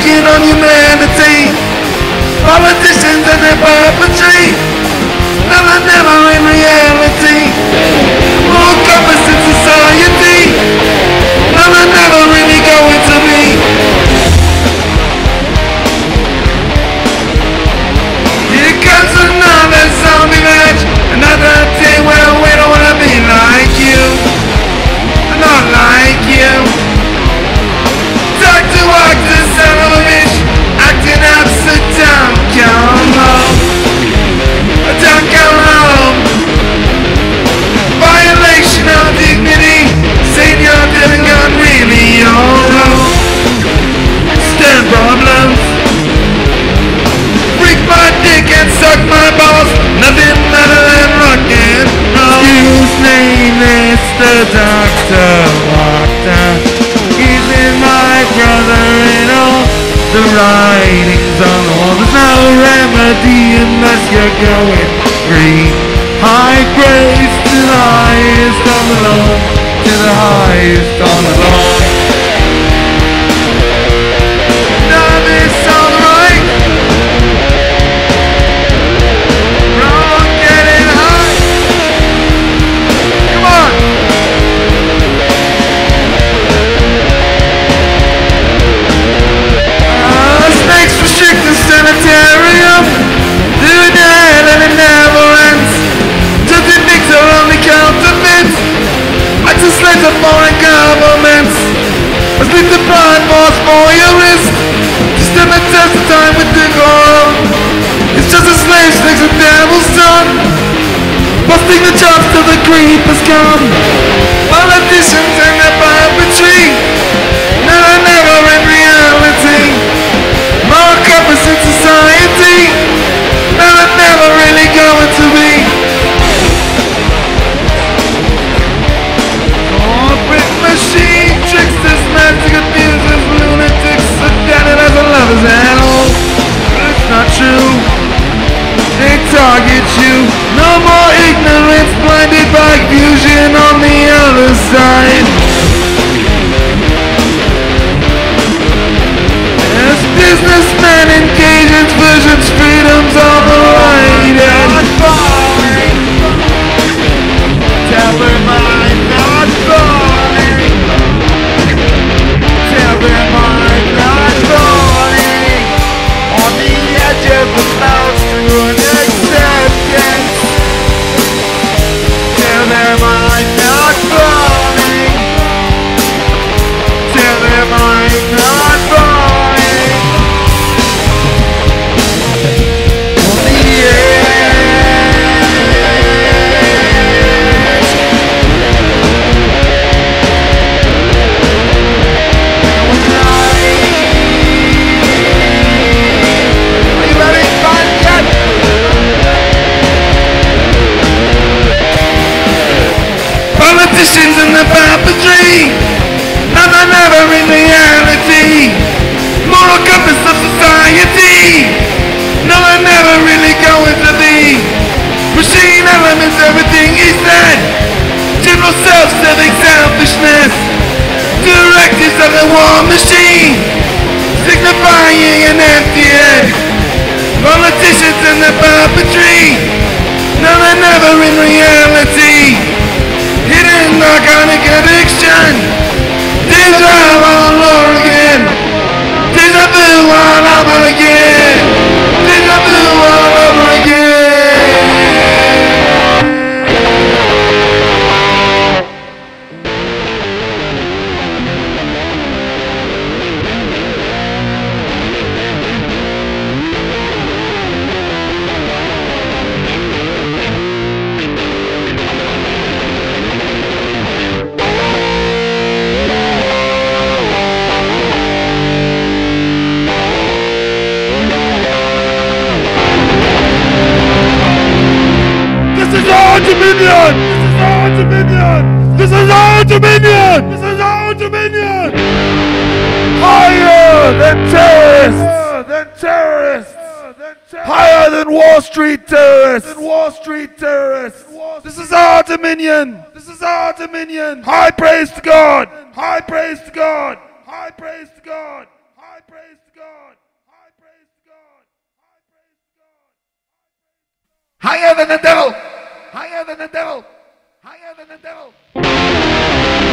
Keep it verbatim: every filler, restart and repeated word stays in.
working on humanity. Politicians and their puppetry. None are never in reality. More compass in society. None are never really going to be. Here comes another zombie match. Another day where we don't wanna be like you. Not like you. Doctor WallterSonOfABitch, acting upside down. Come home. Don't come home. Violation of dignity. Saying you're living on really your own. Stand problems. Freak my dick and suck my balls. Nothing better than rock and roll. Excuse me, Mister Doctor Walkter. He's my brother-in-law. The writings on the wall. There's no remedy unless you're going free. High praise to the highest on the lawn. To the highest on the lawn. Now this alright. Wrong, getting high. Come on. Uh, snakes restrict the sanitarium. Doing that and it never ends. Judging things are only counterfeits. Legislate the foreign governments. I sleep the blind force for your wrist. To stand the test of time with the goal. It's just a slave sticks a devil's tongue. Busting the chops till the creepers come. Politicians and their puppetry. Never, never in reality. More compass in society. Never, never really going to be. Machine tricksters, magic abusers, lunatics, sedated as a lover's animal. But it's not true. They target you. No more ignorance, blinded by fusion on the other side. As businessmen engage in versions, freedoms of the right and falling. Tell them I'm not falling. Tell them I'm not falling. On the edge of the mouse to an acceptance. Tell them I'm not falling. Tell them I'm not falling. On the edge. Politicians and the puppetry. Never, never in reality. Moral compass of society. Never, never really going to be. Machine elements, everything is said. General self-serving selfishness. Directives of the war machine. Signifying an empty head. Politicians and the puppetry. Never, never in reality. Hidden organic addiction. Deja vu all over again. Deja vu all over again. Deja vu all over again. Dominion! This is our dominion! This is our dominion! Higher than terrorists! Than terrorists! Higher than Wall Street terrorists! Than Wall Street terrorists! This is our dominion! This is our dominion! High praise to God! High praise to God! High praise to God! High praise to God! God. High praise to God. High praise to God. Higher than the devil. Higher than the devil. Higher than the devil.